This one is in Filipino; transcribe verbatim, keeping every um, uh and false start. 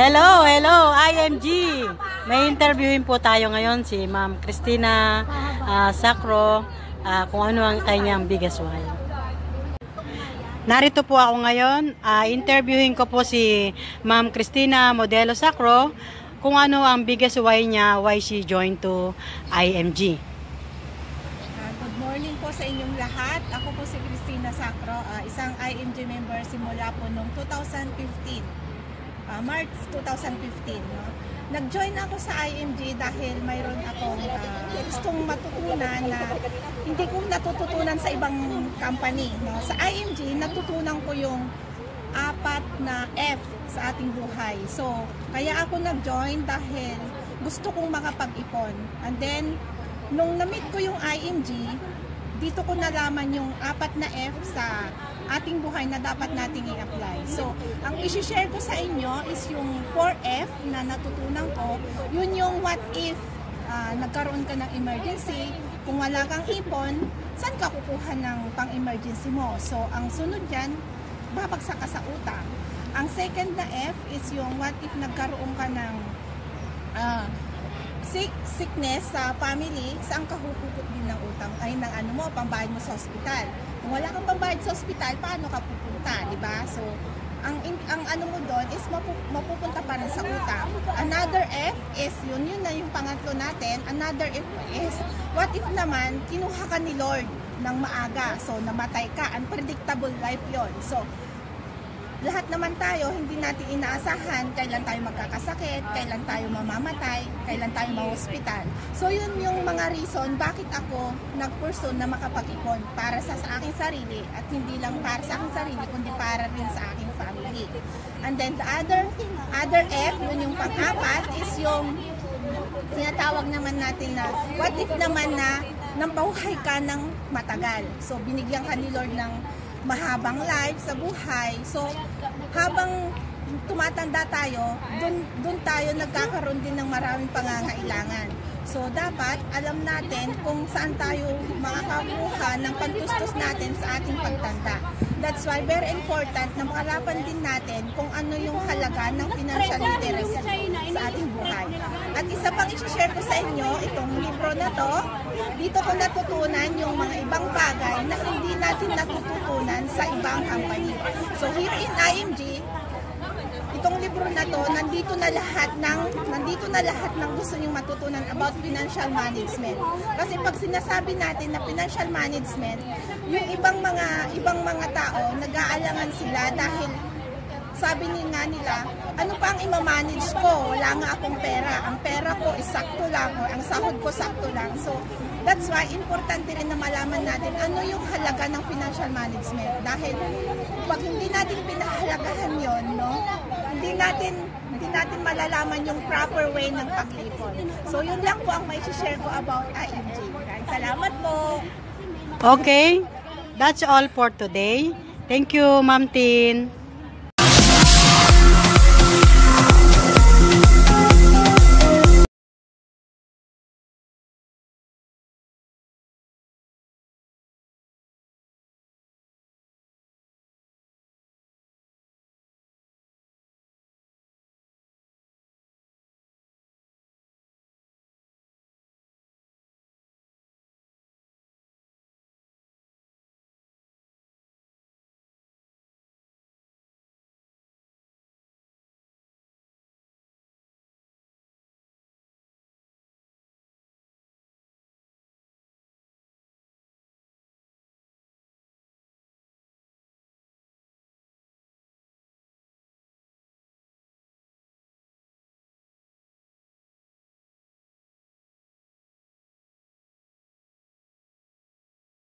Hello, hello, I M G. May interviewin po tayo ngayon si Ma'am Cristina uh, Sacro uh, kung ano ang kanyang biggest why. Narito po ako ngayon, uh, interviewin ko po si Ma'am Cristina Modelo Sacro kung ano ang biggest why niya, why she joined to I M G. Uh, good morning po sa inyong lahat. Ako po si Cristina Sacro, uh, isang I M G member simula po noong two thousand fifteen. Uh, March two thousand fifteen, no? Nag-join ako sa I M G dahil mayroon akong uh, gustong matutunan na hindi ko natututunan sa ibang company, no? Sa I M G, natutunan ko yung apat na F sa ating buhay. So, kaya ako nag-join dahil gusto kong makapag-ipon. And then, nung na-meet ko yung I M G, dito ko nalaman yung apat na F sa ating buhay na dapat nating i-apply. So, ang isi-share ko sa inyo is yung four F na natutunan ko. Yun yung what if uh, nagkaroon ka ng emergency, kung wala kang ipon, saan ka kukuha ng pang-emergency mo? So, ang sunod dyan, babagsak ka sa utang. Ang second na F is yung what if nagkaroon ka ng uh, sick, sickness sa family, saan ka hukukup din ng utang? Ay, ng ano mo, pambayad mo sa hospital. Kung wala kang pambayad sa hospital, paano ka pupunta, di ba? So, ang, ang ano mo doon is mapu, mapupunta pa rin sa utang. Another F is, yun yun na yung pangatlo natin. Another F is, what if naman, kinuha ka ni Lord ng maaga. So, namatay ka. Unpredictable life yon. So, lahat naman tayo, hindi natin inaasahan kailan tayo magkakasakit, kailan tayo mamamatay, kailan tayo ma-hospital. So yun yung mga reason bakit ako nag-pursue na makapag-ipon para sa, sa aking sarili at hindi lang para sa aking sarili kundi para rin sa aking family. And then the other other F, yun yung pang-apat is yung tinatawag naman natin na what if naman na nampabuhay ka ng matagal. So binigyan ka ni Lord ng mahabang life sa buhay. So, habang tumatanda tayo, dun, dun tayo nagkakaroon din ng maraming pangangailangan. So, dapat alam natin kung saan tayo makakakuha ng pagtustos natin sa ating pagtanda. That's why very important na makalapan din natin kung ano yung halaga ng financial literacy sa ating buhay. At isa pang i-share ko sa inyo, itong libro na to, dito ko natutunan yung mga ibang bagay na hindi natin natututunan sa ibang company. So here in I M G, itong libro na to, nandito na lahat ng nandito na lahat ng gusto niyong matutunan about financial management. Kasi pag sinasabi natin na financial management, yung ibang mga ibang mga tao nag-aalangan sila dahil sabi nga nila, ano pa ang ima-manage ko? Wala nga akong pera. Ang pera ko is sakto lang o ang sahod ko sakto lang. So that's why importante rin na malaman natin ano yung halaga ng financial management. Dahil pag hindi natin pinahalagahan yon, no? Hindi natin hindi natin malalaman yung proper way ng pag-ipon. So yun lang po ang may share ko about I M G. Salamat po. Okay. That's all for today. Thank you, Ma'am Tin.